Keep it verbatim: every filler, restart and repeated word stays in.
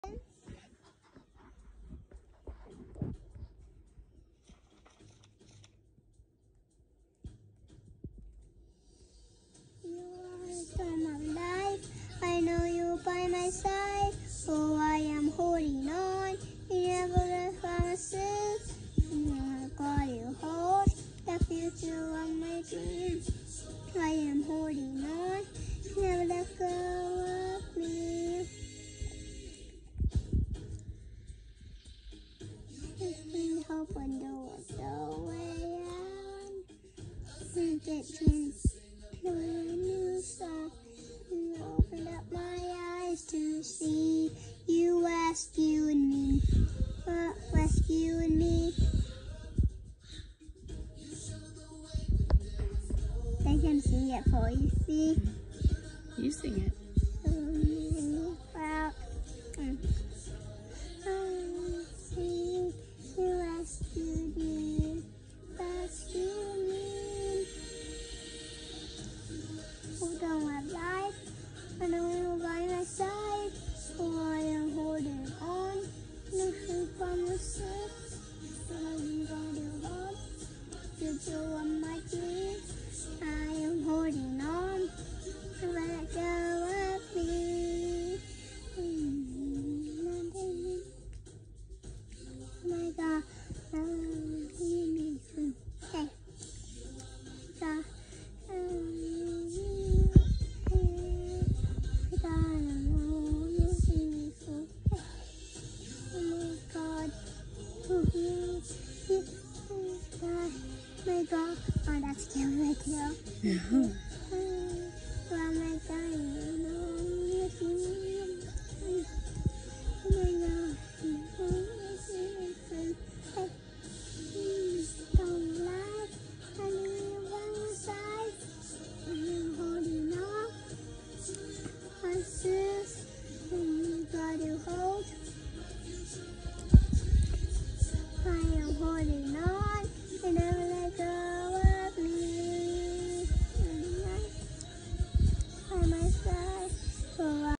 Time of life, I know you by my side. Oh, I am holding on. You never left by myself. I call you home. The future of my dreams. I am holding on. You never let go of me. Give me hope when the world's the way out. Get chance. A new song. You opened up my eyes to see.